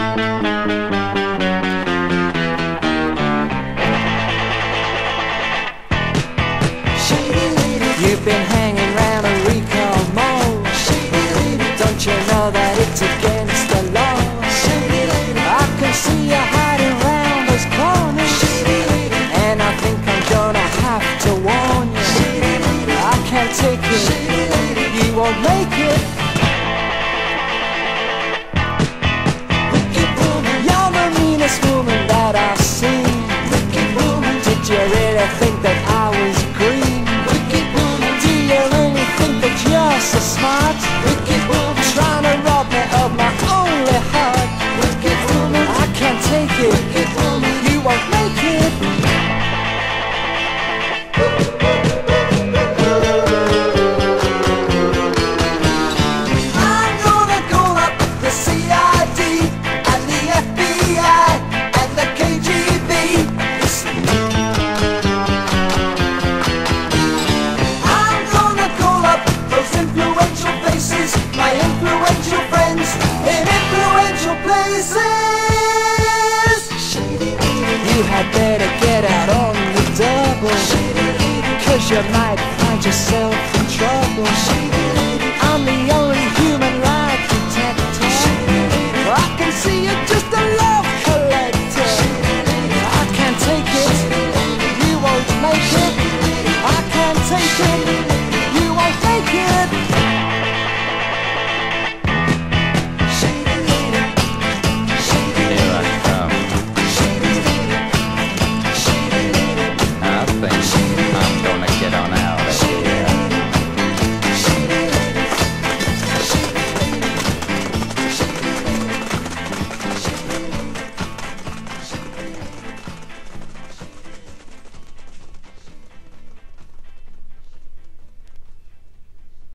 You've been hanging round a recall mall. Don't you know that it's against the law? I can see you hiding round those corners, and I think I'm gonna have to warn you. I can't take it, you won't make it. You're the meanest woman that I've seen. Did you really think that I was green? Do you really think that you're so smart? Trying to rob me of my only heart. I can't take it, you won't make it. I'm gonna call up the CID and the FBI and the KGB. I'm gonna call up those influential faces, my influential friends in influential places. You had better get out on the double, 'cause you might find yourself in trouble. I'm the only human lie detector. I can see you just